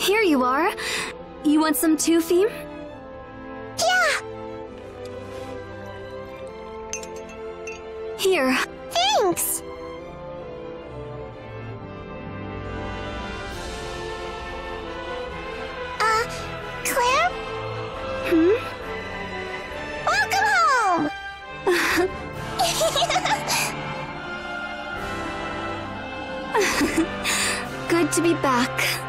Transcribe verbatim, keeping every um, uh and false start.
Here you are. You want some too, Fiem? Yeah! Here. Thanks! Uh, Claire? Hmm? Welcome home! Good to be back.